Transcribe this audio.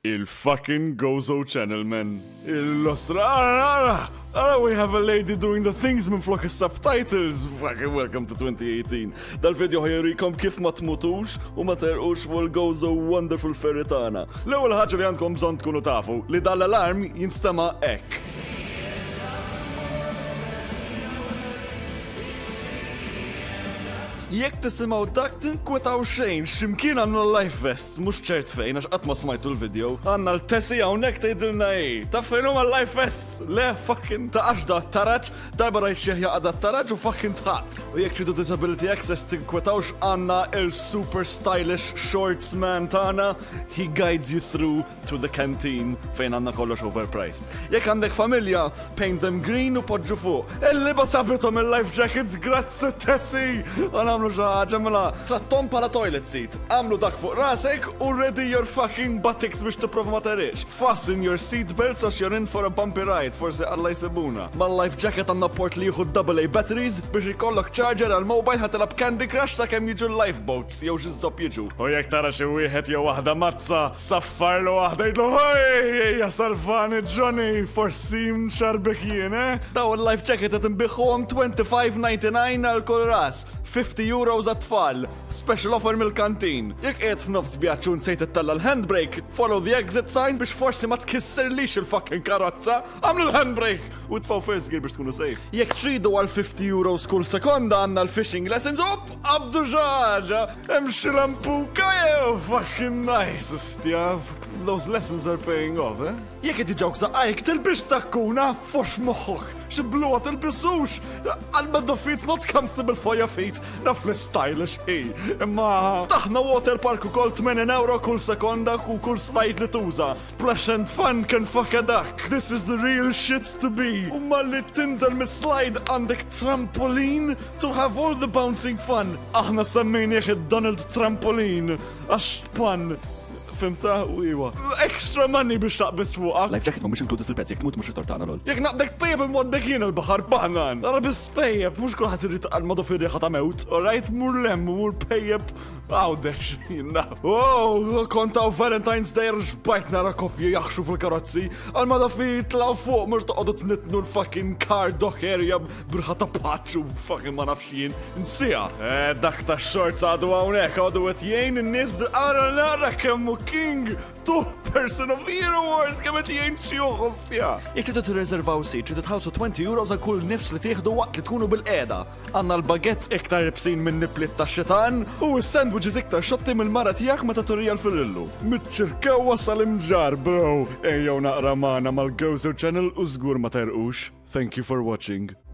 Il-fucking Gozo Channel, man. Il-lostra. We have a lady doing the things minn flok subtitles. Fucking welcome to 2018. Dal-video ħajrikom kif ma tmutux u ma terqux fuq il-Gozo Wonderful Ferritana. L-ewwel ħaġa li għandkom bżonn tkunu tafu li dal-alarm jinstema' hekk. Jekk tisimgħu dak tinkwetaw xejn x'imkien għandna live vests mhux ċert fejn għax qatt ma smajtu l-video. Għandna l-Tessi hawnhekk tgħidilna ta' fejn huma live vests. Le fucking ta' għax da taraġġ, darba rajt xi jaqgħod taraġġ u fucking tħadd. U jekk tridu disability access tinkwetawx għandna il-super stylish shorts man tagħna. He guides you through to the canteen fejn għandna kollox overpriced. Jekk għandek familja, paint them green u poġġu fuq. Il-libas sabitom il-life jackets, grazzi Tessi. Għamlu ġaħġa mela trattom pala toilet seat. Għamlu dak fuq rasek u ready your fucking buttocks biex t-prova ma terix. Fasten your seatbelts għax you're in for a bumpy ride, forse għalla jisibuna. Mal-life jacket għanna port li jħud AA batteries biex jikollok charger għal-mobile ħatilab Candy Crush sa' kem jiġu lifeboats jew xizzop jiġu. U jek tara xi wieħed jew waħda mazza, saffarlu waħda jidlu hoj, ja salvani Johnny, forsi mxarbek jien, Daw il-life jacket għet imbiħuhom $25.99 għal kull ras. €50 għat-tfal. Special offer mill-kantin. Jek qiegħed f'nofs vjaġġun sejt ittalla l-handbrake, follow the exit signs biex forsi ma tkisserlix il-fucking karozza. Għamlu l-handbrake u tfaw first gear biex tkunu safe. Jek tridu għal €50 kull sekonda għandna l-fishing lessons, abdu ġaġa, hemm xi lampuka jew fucking nice, ustja. Those lessons are paying off, Jek qed iġawk saqajk tilbix takkuna fox moħħok. Xi bluwa tilbisux. Għal-medda feet not comfortable for your feet. Naf l-stylish imma ftaħna water park ukoll €80 kull sekonda u kull slide li tuża. Splash and fun can fuck a duck. This is the real shit to be. U malli tinżel mis-slide għandek trampolin to have all the bouncing fun. Aħna semmejnieh id-Donald Trampolin għax fun. Fimta u iwa. Extra money biex taqbis fuqa. Life jacket ma mux included fil-prezz, jek tmut mux tortana lol. Jek naqdek pejjeb il-moddek jien il-bahar banan. Ara bis pejjeb, mux kullħat irrit għal-modu firri ħata mewt. Alright, mur lemmu, mur pejjeb. Għawdex, jina. Oh, kontaw Valentine's Day rġbajt nara kopji jaxxu fil-karozzi. Għal-modu fi tlaw fuq, mux taqodu t-nitnu l-fucking car dock area bħata paċu, fucking ma nafxin. Nsija. Dak ta' shorts għadu għawnek, għadu għetjien n-nis b'daqara nara kemmu King, Person of the Year Award, kemet jien xie hostja. Jek tridu t-reservaw si, tridu tħalsu €20 għal kull nifs li tieħdu waqt li tkunu bil-qeda. Għanna l-baguettes iktar ibsin minn niplit ta' xitan u s-sandwiches iktar xotti mill-mara tijak meta turija l-firillu. Mitċirkew wasal imġar, bro. Ejjew naqra maħna mal-Gozo Channel u żgur ma terqux. Thank you for watching.